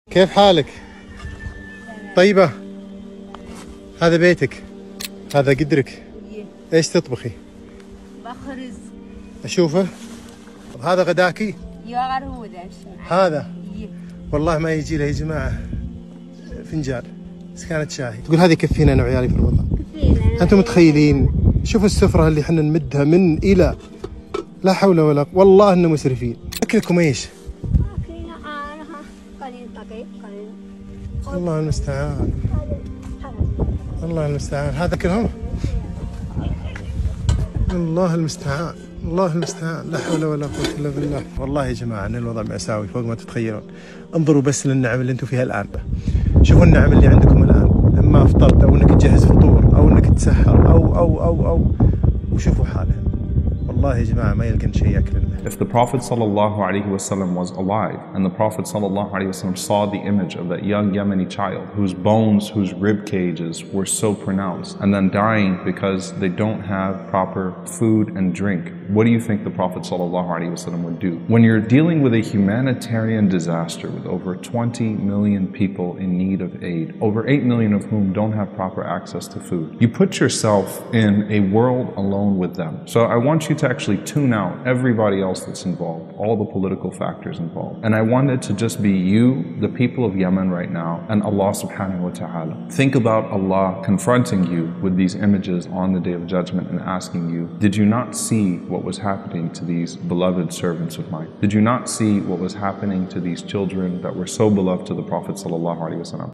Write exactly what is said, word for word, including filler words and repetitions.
كيف حالك؟ طيبة؟ هذا بيتك؟ هذا قدرك؟ ايش تطبخي؟ بخرز. اشوفه؟ هذا غداكي؟ هذا؟ والله ما يجي له يا جماعة فنجان بس كانت شاهي. تقول هذه يكفينا انا وعيالي في رمضان. انتم متخيلين؟ شوفوا السفرة اللي احنا نمدها من الى، لا حول ولا قوة، والله انه مسرفين. اكلكم ايش؟ الله المستعان، الله المستعان. هذا كلهم؟ الله المستعان، الله المستعان، لا حول ولا قوة إلا بالله. والله يا جماعة أن الوضع مأساوي فوق ما تتخيلون. انظروا بس للنعم اللي أنتم فيها الآن. شوفوا النعم اللي عندكم الآن، إما أفطرت أو أنك تجهز فطور أو أنك تسحر أو أو أو أو وشوفوا حالهم. والله يا جماعة ما يلقن شيء يأكل. If the Prophet ﷺ was alive and the Prophet ﷺ saw the image of that young Yemeni child whose bones, whose rib cages were so pronounced and then dying because they don't have proper food and drink, what do you think the Prophet ﷺ would do? When you're dealing with a humanitarian disaster with over twenty million people in need of aid, over eight million of whom don't have proper access to food, you put yourself in a world alone with them. So I want you to actually tune out everybody else that's involved, all the political factors involved. And I want it to just be you, the people of Yemen right now, and Allah subhanahu wa ta'ala. Think about Allah confronting you with these images on the Day of Judgment and asking you, did you not see what was happening to these beloved servants of mine? Did you not see what was happening to these children that were so beloved to the Prophet sallallahu alaihi wasallam?